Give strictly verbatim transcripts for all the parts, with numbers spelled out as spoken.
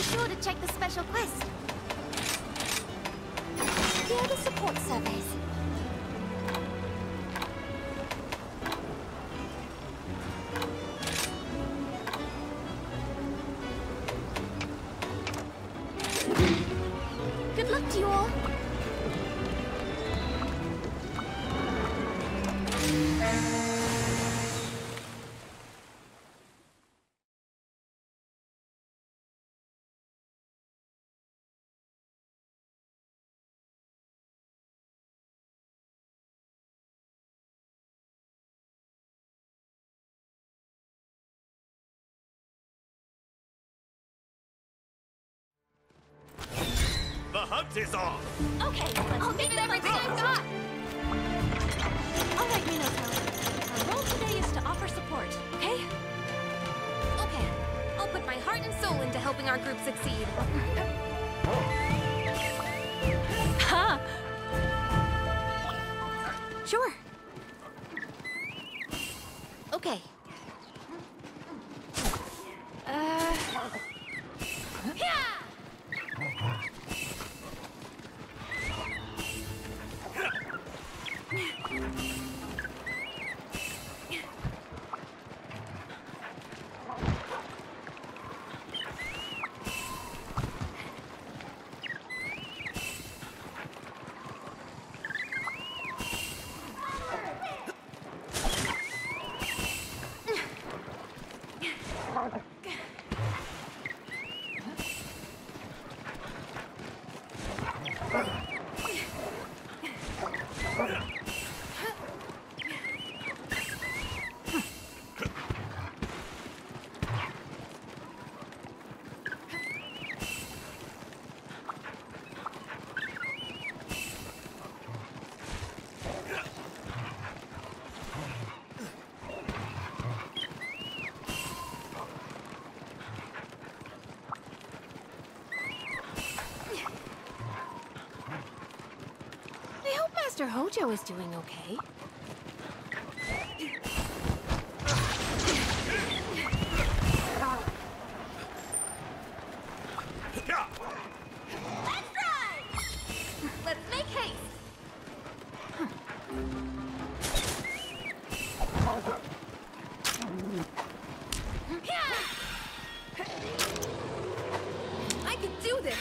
sure to check the special quest. Here are the support surveys. Good luck to you all. The hunt is on! Okay, let's I'll give it everything I've got! All right, Minotaur. Our role today is to offer support, okay? Okay, I'll put my heart and soul into helping our group succeed. Ha! Sure. Okay. Uh... Yeah! Master Hojo is doing okay. Let's ride! Let's make haste! I can do this!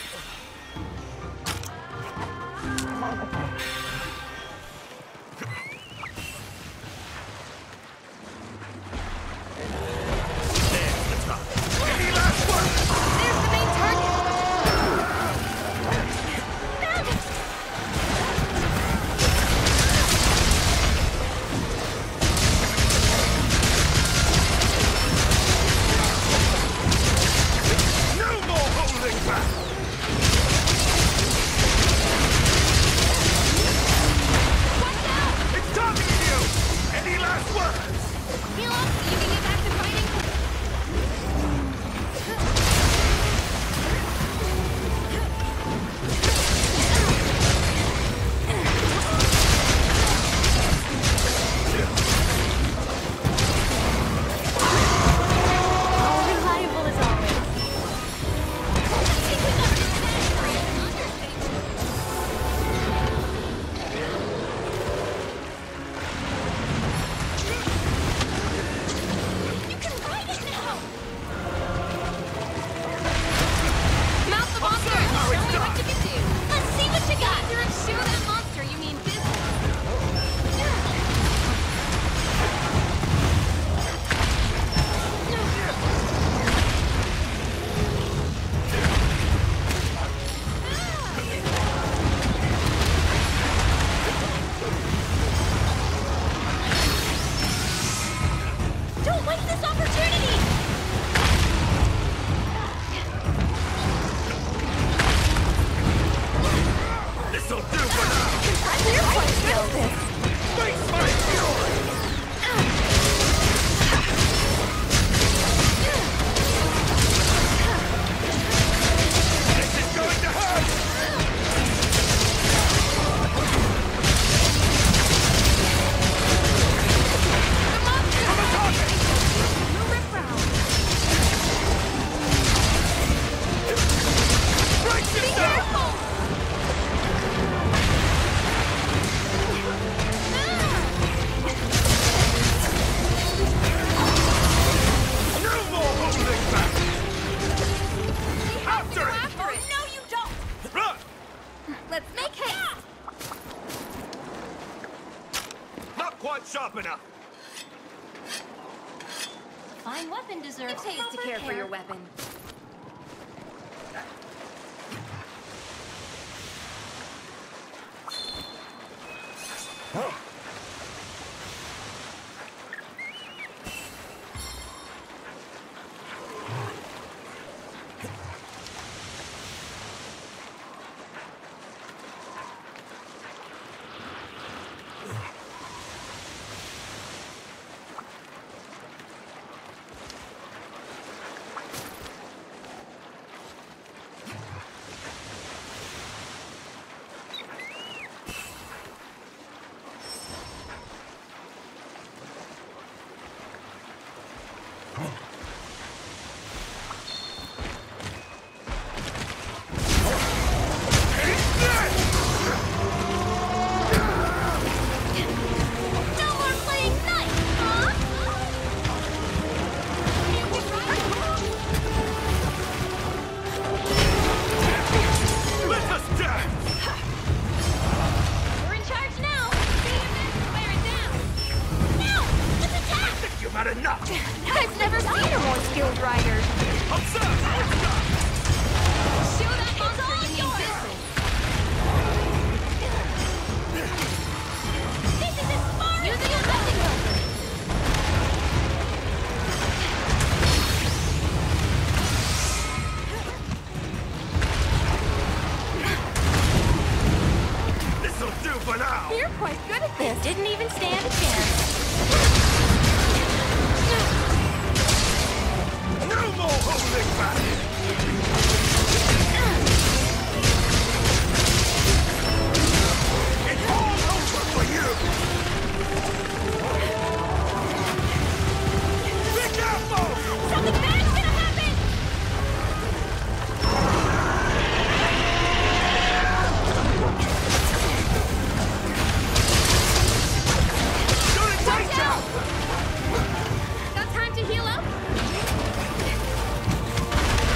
enough. A fine weapon deserves It pays to care for your weapon. I've never seen a more skilled rider. Observe! Shoot that monster you mean business. This is as far as using a building helper. This'll do for now! You're quite good at this. Didn't even stand a chance. No more holding back! It's all over for you! Be careful! Something bad's gonna happen! You're in danger! Got time to heal up?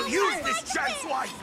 I'll use this chance wisely!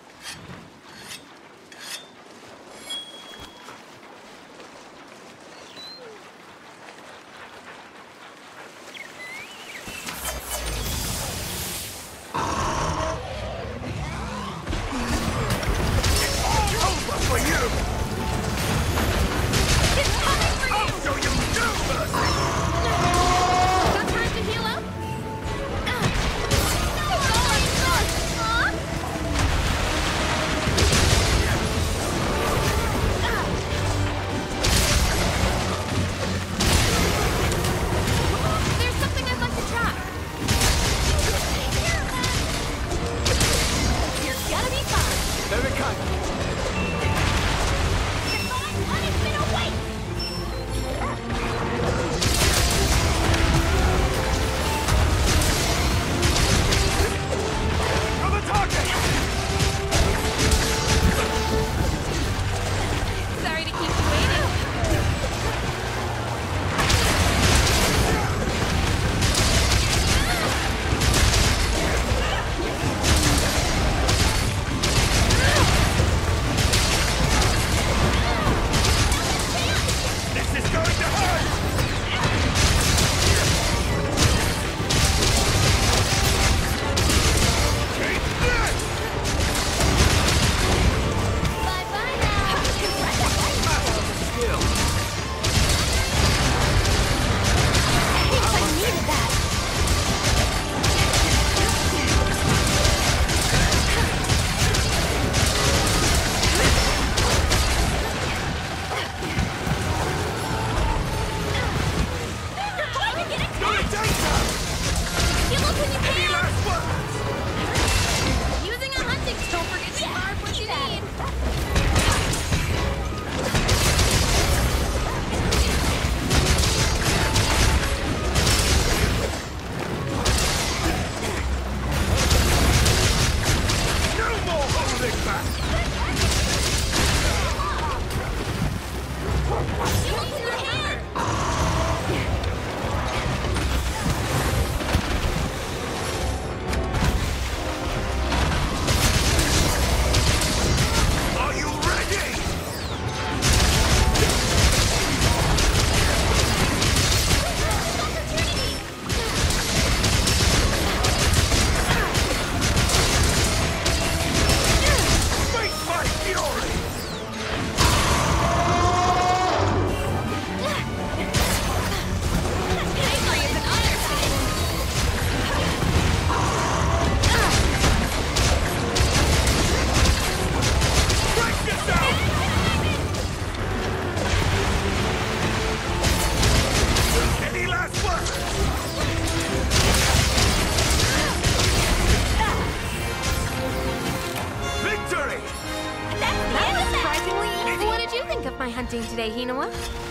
Today, Hinawa?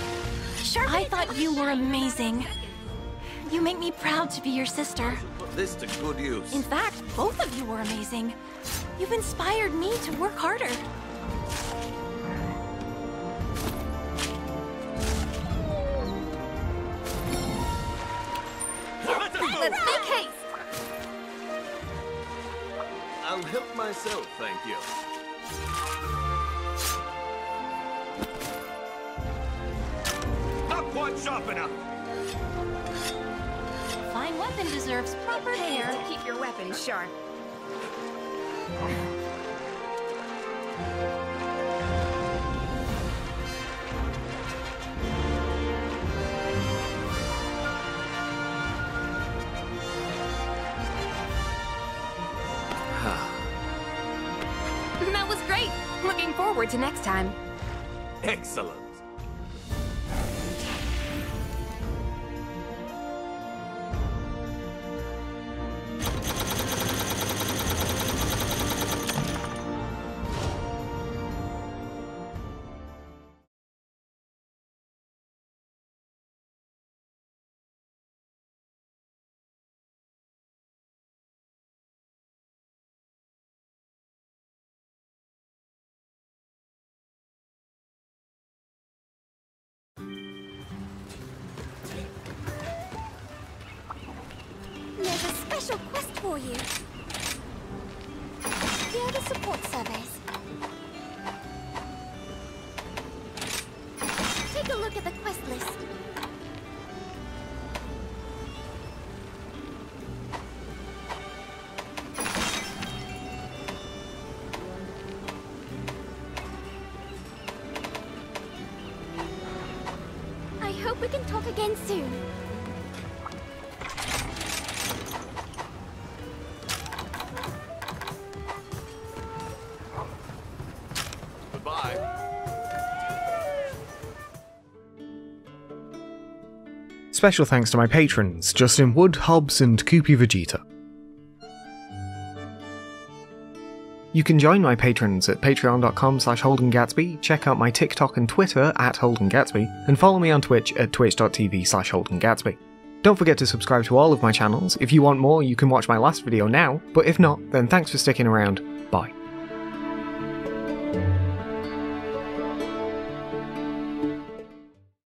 Sure, I thought you were amazing. You make me proud to be your sister. Put this to good use. In fact, both of you were amazing. You've inspired me to work harder. Let's make haste! I'll help myself, thank you. Not quite sharp enough. Fine weapon deserves proper care. To keep your weapon sharp. That was great. Looking forward to next time. Excellent. There's a special quest for you. Further support surveys. Take a look at the quest list. I hope we can talk again soon. Goodbye. Special thanks to my patrons, Justin Wood, Hobbs and Koopy Vegeta. You can join my patrons at patreon.com slash holdengatsby, check out my TikTok and Twitter at holdengatsby, and follow me on Twitch at twitch.tv slash holdengatsby. Don't forget to subscribe to all of my channels. If you want more, you can watch my last video now, but if not, then thanks for sticking around. Bye.